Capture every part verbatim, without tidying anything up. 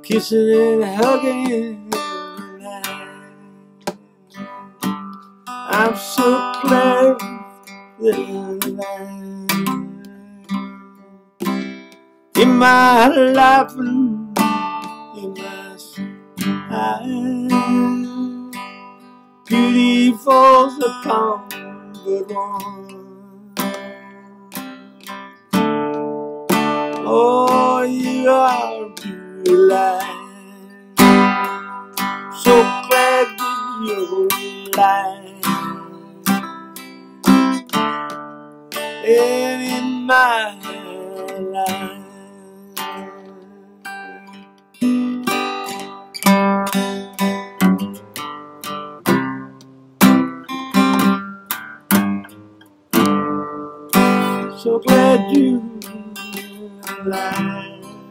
kissing and hugging tonight. I'm so glad that in my life and in my eyes, beauty falls upon but one. Oh, you are beauty, so glad that you're alive. And in my life, so glad you're alive.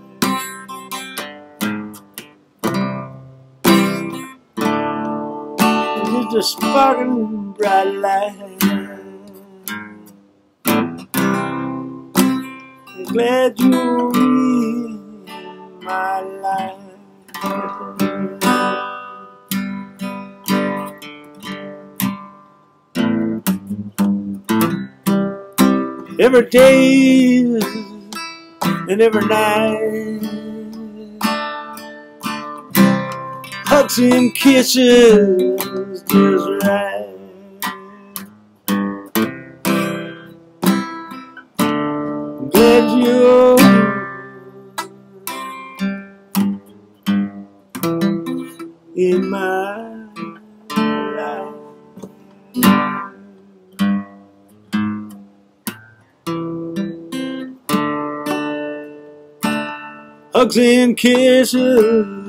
It's a sparkling bright light. I'm glad you're in my life. Every day and every night, hugs and kisses just right. I'm glad you're in my life. Hugs and kisses